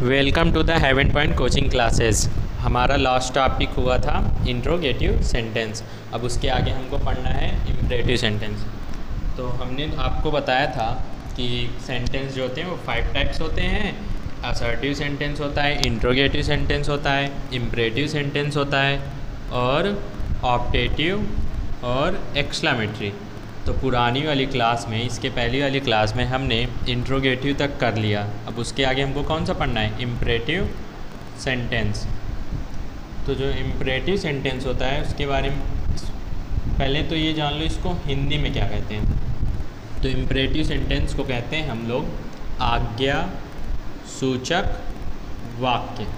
Welcome to the Haven Point coaching classes. हमारा last topic हुआ था इंट्रोगेटिव सेंटेंस। अब उसके आगे हमको पढ़ना है इम्परेटिव सेंटेंस। तो हमने आपको बताया था कि सेंटेंस जो होते हैं वो 5 टाइप्स होते हैं। असर्टिव सेंटेंस होता है, इंट्रोगेटिव सेंटेंस होता है, इम्परेटिव सेंटेंस होता है और ऑप्टेटिव और एक्सक्लेमेटरी। तो पुरानी वाली क्लास में, इसके पहली वाली क्लास में हमने इंट्रोगेटिव तक कर लिया। अब उसके आगे हमको कौन सा पढ़ना है? Imperative sentence. तो जो इम्परेटिव सेंटेंस होता है उसके बारे में पहले तो ये जान लो इसको हिंदी में क्या कहते हैं। तो इम्परेटिव सेंटेंस को कहते हैं हम लोग आज्ञा सूचक वाक्य।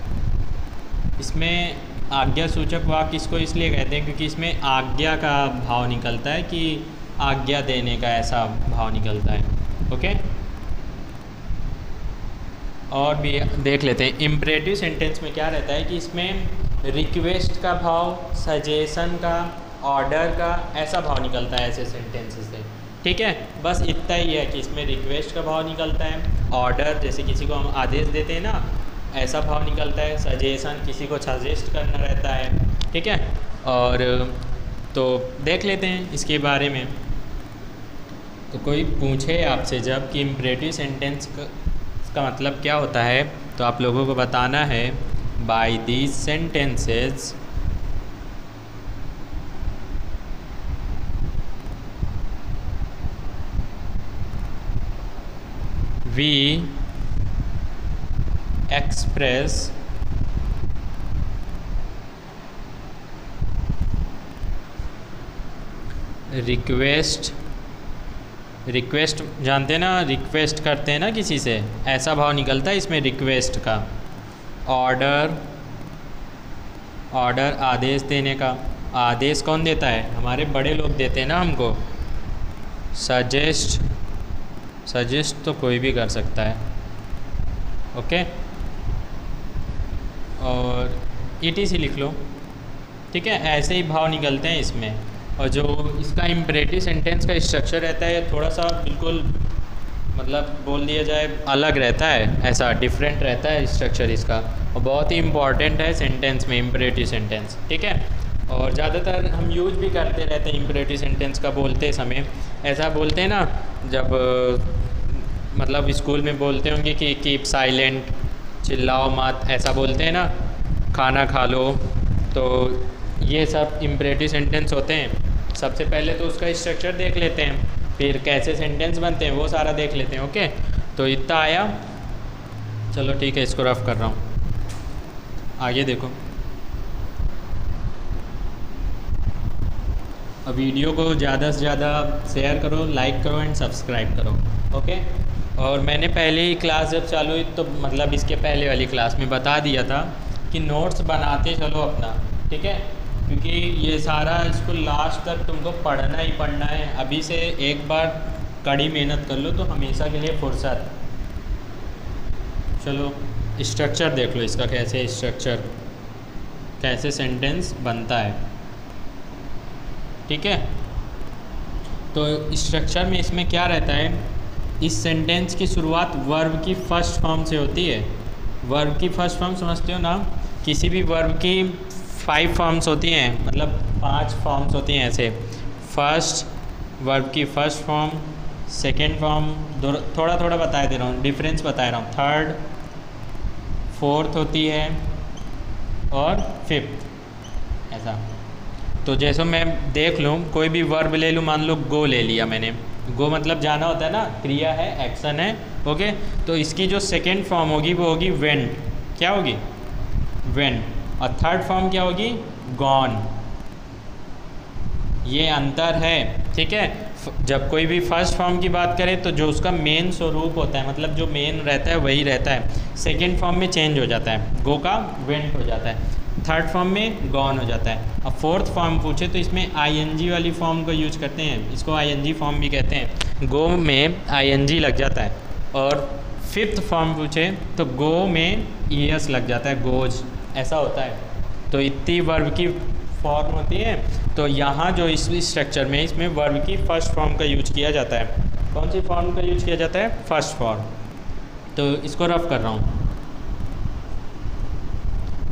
इसमें आज्ञा सूचक वाक्य इसको इसलिए कहते हैं क्योंकि इसमें आज्ञा का भाव निकलता है, कि आज्ञा देने का ऐसा भाव निकलता है। ओके, और भी देख लेते हैं। इम्परेटिव सेंटेंस में क्या रहता है कि इसमें रिक्वेस्ट का भाव, सजेशन का, ऑर्डर का ऐसा भाव निकलता है ऐसे सेंटेंसेस से। ठीक है, बस इतना ही है कि इसमें रिक्वेस्ट का भाव निकलता है, ऑर्डर जैसे किसी को हम आदेश देते हैं ना, ऐसा भाव निकलता है, सजेशन किसी को सजेस्ट करना रहता है। ठीक है, और तो देख लेते हैं इसके बारे में। तो कोई पूछे आपसे जब कि इम्परेटिव सेंटेंस का मतलब क्या होता है, तो आप लोगों को बताना है by these sentences we express request जानते हैं ना, रिक्वेस्ट करते हैं ना किसी से, ऐसा भाव निकलता है इसमें रिक्वेस्ट का। ऑर्डर आदेश देने का, आदेश कौन देता है? हमारे बड़े लोग देते हैं ना हमको। सजेस्ट तो कोई भी कर सकता है। ओके, और ETC लिख लो। ठीक है, ऐसे ही भाव निकलते हैं इसमें। और जो इसका इम्परेटिव सेंटेंस का स्ट्रक्चर रहता है थोड़ा सा बिल्कुल मतलब बोल दिया जाए अलग रहता है, ऐसा डिफरेंट रहता है स्ट्रक्चर इसका, और बहुत ही इम्पॉर्टेंट है सेंटेंस में इम्परेटिव सेंटेंस। ठीक है, और ज़्यादातर हम यूज भी करते रहते हैं इम्परेटिव सेंटेंस का बोलते समय। ऐसा बोलते हैं ना, जब मतलब स्कूल में बोलते होंगे कि कीप साइलेंट, चिल्लाओ मत, ऐसा बोलते हैं ना, खाना खा लो। तो ये सब इम्परेटिव सेंटेंस होते हैं। सबसे पहले तो उसका स्ट्रक्चर देख लेते हैं, फिर कैसे सेंटेंस बनते हैं वो सारा देख लेते हैं। ओके, तो इतना आया। चलो ठीक है, इसको रफ कर रहा हूँ, आगे देखो। अब वीडियो को ज़्यादा से ज़्यादा शेयर करो, लाइक करो एंड सब्सक्राइब करो। ओके, और मैंने पहले ही क्लास जब चालू हुई तो मतलब इसके पहले वाली क्लास में बता दिया था कि नोट्स बनाते चलो अपना। ठीक है, क्योंकि ये सारा इसको लास्ट तक तुमको पढ़ना ही पढ़ना है। अभी से एक बार कड़ी मेहनत कर लो तो हमेशा के लिए फुर्सत। चलो स्ट्रक्चर देख लो इसका, कैसे स्ट्रक्चर, कैसे सेंटेंस बनता है। ठीक है, तो स्ट्रक्चर में इसमें क्या रहता है, इस सेंटेंस की शुरुआत वर्ब की फर्स्ट फॉर्म से होती है। वर्ब की फर्स्ट फॉर्म समझते हो ना, किसी भी वर्ब की 5 फॉर्म्स होती हैं, मतलब 5 फॉर्म्स होती हैं ऐसे। फर्स्ट, वर्ब की फर्स्ट फॉर्म, सेकेंड फॉर्म, थोड़ा थोड़ा बता दे रहा हूँ, डिफरेंस बता रहा हूँ। थर्ड, फोर्थ होती है और फिफ्थ, ऐसा। तो जैसे मैं देख लूँ, कोई भी वर्ब ले लूँ, मान लो गो ले लिया मैंने। गो मतलब जाना होता है ना, क्रिया है, एक्शन है। ओके, तो इसकी जो सेकेंड फॉर्म होगी वो होगी वेंट। क्या होगी? वेंट। और थर्ड फॉर्म क्या होगी? गॉन। ये अंतर है। ठीक है, जब कोई भी फर्स्ट फॉर्म की बात करें तो जो उसका मेन स्वरूप होता है, मतलब जो मेन रहता है वही रहता है। सेकेंड फॉर्म में चेंज हो जाता है, गो का वेंट हो जाता है, थर्ड फॉर्म में गॉन हो जाता है। अब फोर्थ फॉर्म पूछे तो इसमें ING वाली फॉर्म को यूज करते हैं, इसको ING फॉर्म भी कहते हैं। गो में ING लग जाता है। और फिफ्थ फॉर्म पूछे तो गो में ES लग जाता है, गोज, ऐसा होता है। तो इतनी वर्ब की फॉर्म होती है। तो यहाँ जो इस स्ट्रक्चर में, इसमें वर्ब की फर्स्ट फॉर्म का यूज किया जाता है। कौन सी फॉर्म का यूज किया जाता है? First form. तो इसको रफ कर रहा हूँ।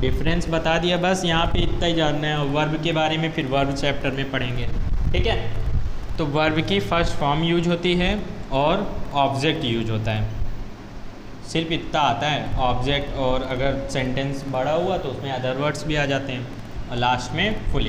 डिफरेंस बता दिया, बस यहाँ पे इतना ही जानना है। वर्ब के बारे में फिर वर्ब चैप्टर में पढ़ेंगे, ठीक है। तो वर्ब की फर्स्ट फॉर्म यूज होती है और ऑब्जेक्ट यूज होता है, सिर्फ इतना आता है ऑब्जेक्ट, और अगर सेंटेंस बड़ा हुआ तो उसमें अदर वर्ड्स भी आ जाते हैं, और लास्ट में फुल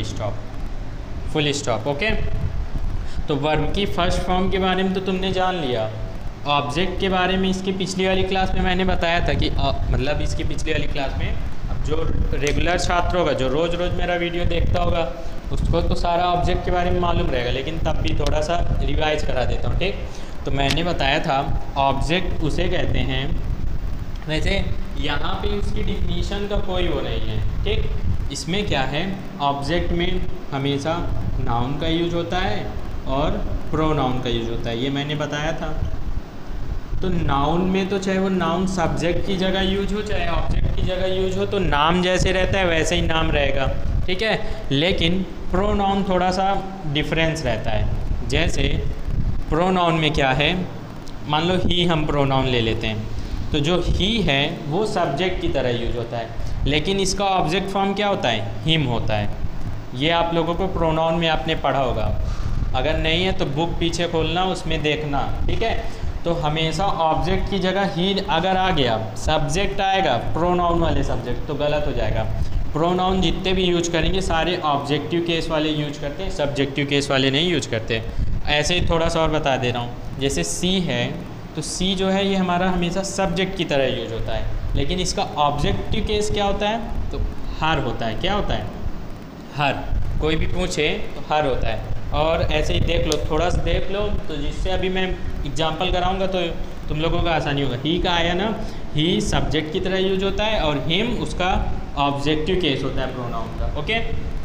स्टॉप, ओके। तो वर्ब की फर्स्ट फॉर्म के बारे में तो तुमने जान लिया। ऑब्जेक्ट के बारे में इसकी पिछली वाली क्लास में मैंने बताया था कि मतलब इसकी पिछली वाली क्लास में, अब जो रेगुलर छात्र होगा, जो रोज़ मेरा वीडियो देखता होगा, उसको तो सारा ऑब्जेक्ट के बारे में मालूम रहेगा, लेकिन तब भी थोड़ा सा रिवाइज करा देता हूँ, ठीक। तो मैंने बताया था ऑब्जेक्ट उसे कहते हैं, वैसे यहाँ पे उसकी डिफिनीशन का कोई वो नहीं है, ठीक। इसमें क्या है, ऑब्जेक्ट में हमेशा नाउन का यूज होता है और प्रोनाउन का यूज होता है, ये मैंने बताया था। तो नाउन में तो चाहे वो नाउन सब्जेक्ट की जगह यूज हो, चाहे ऑब्जेक्ट की जगह यूज हो, तो नाम जैसे रहता है वैसे ही नाम रहेगा, ठीक है। लेकिन प्रोनाउन थोड़ा सा डिफरेंस रहता है। जैसे प्रोनाउन में क्या है, मान लो ही हम प्रोनाउन ले लेते हैं, तो जो ही है वो सब्जेक्ट की तरह यूज होता है, लेकिन इसका ऑब्जेक्ट फॉर्म क्या होता है, हिम होता है। ये आप लोगों को प्रोनाउन में आपने पढ़ा होगा, अगर नहीं है तो बुक पीछे खोलना, उसमें देखना, ठीक है। तो हमेशा ऑब्जेक्ट की जगह ही अगर आ गया, सब्जेक्ट आएगा प्रोनाउन वाले सब्जेक्ट, तो गलत हो जाएगा। प्रोनाउन जितने भी यूज करेंगे सारे ऑब्जेक्टिव केस वाले यूज करते हैं, सब्जेक्टिव केस वाले नहीं यूज करते। ऐसे ही थोड़ा सा और बता दे रहा हूँ, जैसे सी है, तो सी जो है ये हमारा हमेशा सब्जेक्ट की तरह यूज होता है, लेकिन इसका ऑब्जेक्टिव केस क्या होता है, तो हर होता है। क्या होता है, हर। कोई भी पूछे तो हर होता है। और ऐसे ही देख लो, थोड़ा सा देख लो, तो जिससे अभी मैं एग्जांपल कराऊंगा तो तुम लोगों का आसानी होगा। ही का आया ना, ही सब्जेक्ट की तरह यूज होता है और हिम उसका ऑब्जेक्टिव केस होता है प्रोनाउन का, ओके।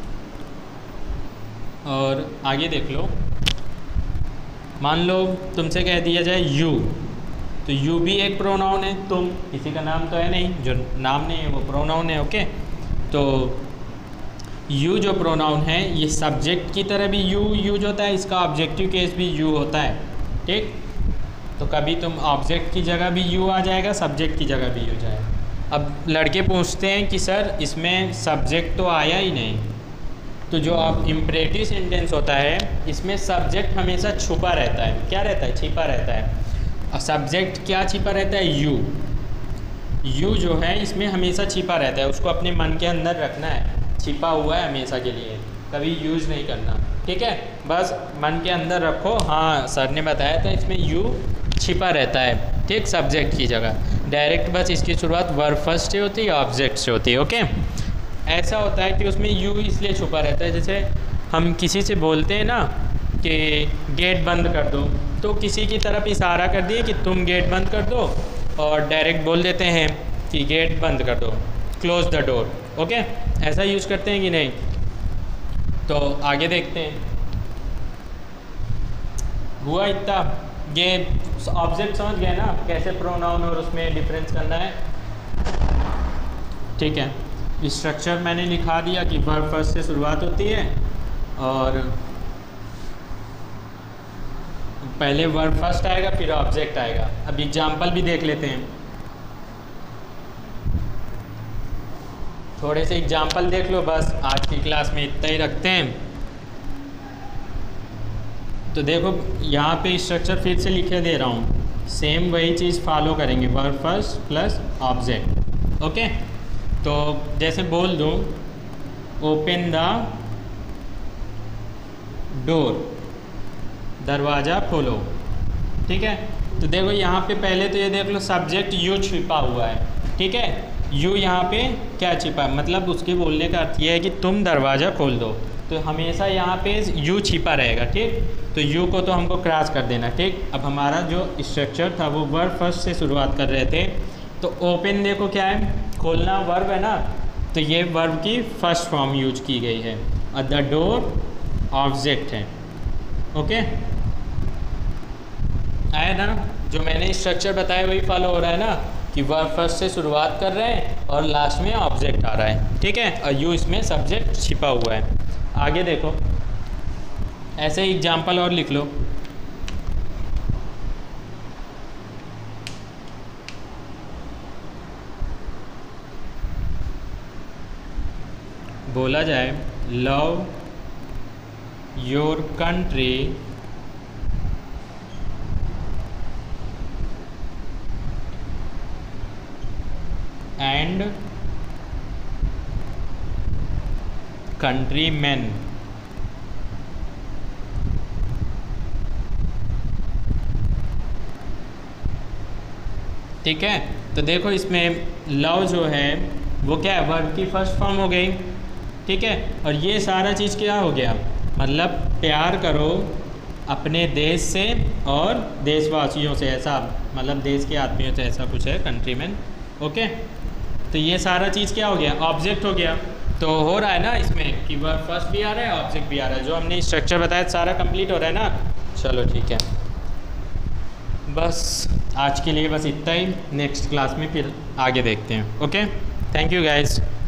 और आगे देख लो, मान लो तुमसे कह दिया जाए यू, तो यू भी एक प्रोनाउन है। तुम, किसी का नाम तो है नहीं, जो नाम नहीं है वो प्रोनाउन है, ओके। तो यू जो प्रोनाउन है ये सब्जेक्ट की तरह भी यू यूज होता है, इसका ऑब्जेक्टिव केस भी यू होता है, ठीक। तो कभी तुम ऑब्जेक्ट की जगह भी यू आ जाएगा, सब्जेक्ट की जगह भी यू जाएगा। अब लड़के पूछते हैं कि सर इसमें सब्जेक्ट तो आया ही नहीं, तो जो आप इम्परेटिव सेंटेंस होता है इसमें सब्जेक्ट हमेशा छुपा रहता है। क्या रहता है, छिपा रहता है। और सब्जेक्ट क्या छिपा रहता है, यू जो है इसमें हमेशा छिपा रहता है, उसको अपने मन के अंदर रखना है, छिपा हुआ है हमेशा के लिए, कभी यूज़ नहीं करना, ठीक है। बस मन के अंदर रखो, हाँ सर ने बताया था इसमें यू छिपा रहता है, ठीक, सब्जेक्ट की जगह। डायरेक्ट बस इसकी शुरुआत वर्ब फर्स्ट से होती है, ऑब्जेक्ट से होती है, ओके। ऐसा होता है कि उसमें यू इसलिए छुपा रहता है, जैसे हम किसी से बोलते हैं ना कि गेट बंद कर दो, तो किसी की तरफ इशारा कर दिए कि तुम गेट बंद कर दो, और डायरेक्ट बोल देते हैं कि गेट बंद कर दो, क्लोज द डोर, ओके। ऐसा यूज करते हैं कि नहीं। तो आगे देखते हैं, हुआ इतना, ये ऑब्जेक्ट समझ गए ना कैसे प्रोनाउन और उसमें डिफरेंस करना है, ठीक है। स्ट्रक्चर मैंने लिखा दिया कि वर्ब फर्स्ट से शुरुआत होती है, और पहले वर्ब फर्स्ट आएगा फिर ऑब्जेक्ट आएगा। अब एग्जाम्पल भी देख लेते हैं, थोड़े से एग्जाम्पल देख लो, बस आज की क्लास में इतना ही रखते हैं। तो देखो यहाँ पे स्ट्रक्चर फिर से लिखे दे रहा हूँ, सेम वही चीज़ फॉलो करेंगे, verb first plus object, okay. तो जैसे बोल दूँ ओपन द डोर, दरवाज़ा खोलो, ठीक है। तो देखो यहाँ पे पहले तो ये देख लो सब्जेक्ट यू छिपा हुआ है, ठीक है। यू यहाँ पे क्या छिपा, मतलब उसके बोलने का अर्थ ये है कि तुम दरवाज़ा खोल दो, तो हमेशा यहाँ पे यू छिपा रहेगा, ठीक। तो यू को तो हमको क्रॉस कर देना, ठीक। अब हमारा जो स्ट्रक्चर था वो वर्ब फर्स्ट से शुरुआत कर रहे थे, तो ओपन देखो क्या है, खोलना वर्ब है ना, तो ये वर्ब की फर्स्ट फॉर्म यूज की गई है, और द डोर ऑब्जेक्ट है, ओके। आया ना, जो मैंने स्ट्रक्चर बताया वही फॉलो हो रहा है ना, कि वर्ब फर्स्ट से शुरुआत कर रहे हैं और लास्ट में ऑब्जेक्ट आ रहा है, ठीक है। और यू इसमें सब्जेक्ट छिपा हुआ है। आगे देखो, ऐसे ही एग्जाम्पल और लिख लो, बोला जाए love your country and countryman. ठीक है, तो देखो इसमें लव जो है वो क्या है, वर्ब की फर्स्ट फॉर्म हो गई। ठीक है, और ये सारा चीज़ क्या हो गया, मतलब प्यार करो अपने देश से और देशवासियों से, ऐसा मतलब देश के आदमियों से, ऐसा कुछ है कंट्रीमैन। ओके, तो ये सारा चीज़ क्या हो गया, ऑब्जेक्ट हो गया। तो हो रहा है ना इसमें कि वर्ब फर्स्ट भी आ रहा है, ऑब्जेक्ट भी आ रहा है, जो हमने स्ट्रक्चर बताया सारा कंप्लीट हो रहा है ना। चलो ठीक है, बस आज के लिए बस इतना ही, नेक्स्ट क्लास में फिर आगे देखते हैं। Okay, thank you guys.